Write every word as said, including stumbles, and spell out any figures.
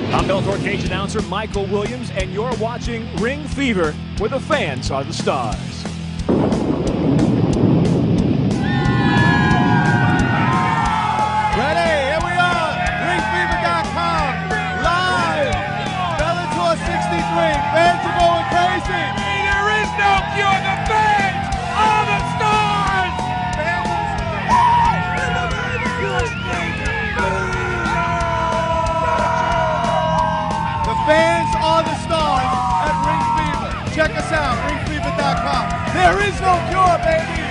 I'm Bellator Cage announcer Michael Williams, and you're watching Ring Fever, where the fans are the stars. Ready? Here we are. ring fever dot com. Live. Bellator sixty-three. Fans are going crazy. There is no cure. The fans are the stars. The fans are the stars at Ring Fever. Check us out. ring fever dot com. There is no cure, baby.